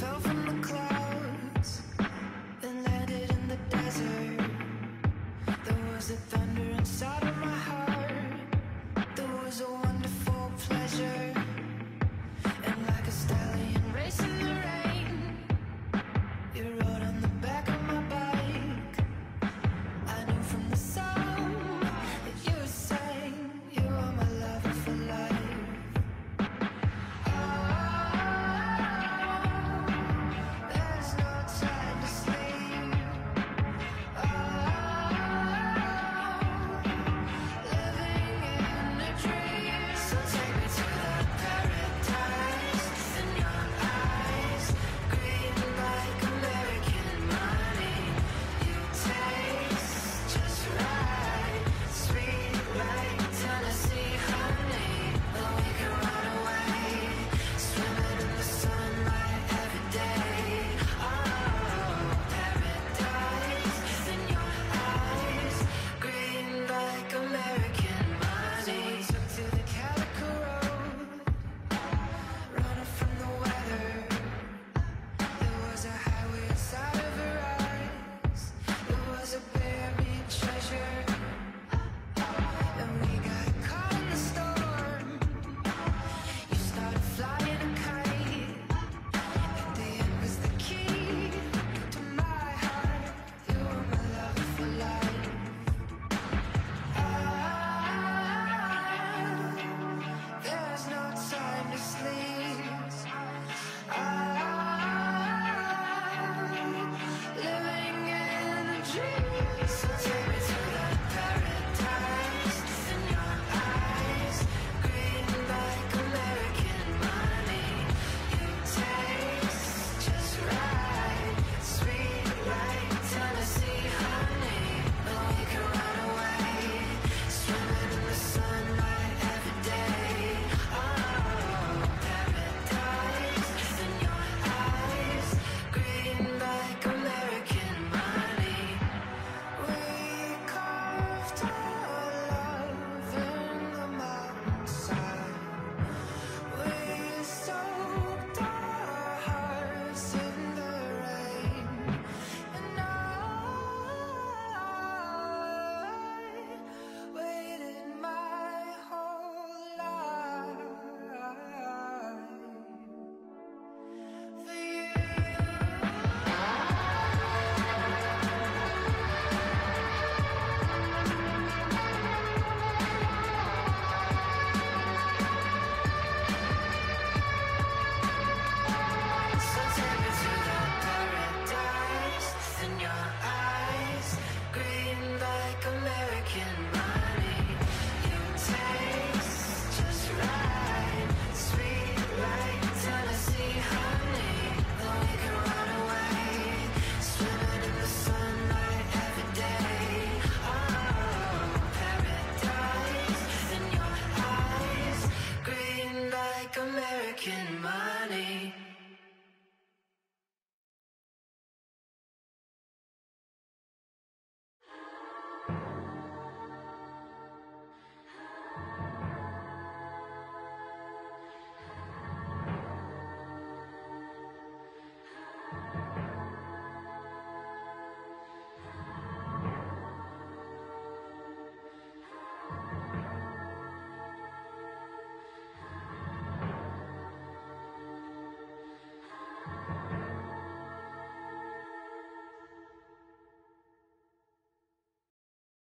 fell from the clouds, then landed in the desert. There was a thunder inside of my heart. There was a wonderful pleasure, and like a stallion racing the rain, you rode on the back of my bike. I knew from the song that you sang, you are my lover for life. There's no time to sleep. Living in a dream. So take me to the paradise in your eyes, green like American money. You taste just right, sweet like Tennessee honey. But we can run away, swimming in the sunlight every day. Oh, paradise in your eyes, green like American money. So took to the Calico Road, running from the weather. There was a highway inside of her eyes. There was a buried treasure, and we got caught in the storm. You started flying a kite. At the end was the key to my heart. You were my love for life. There's no time to sleep. Living in a dream. So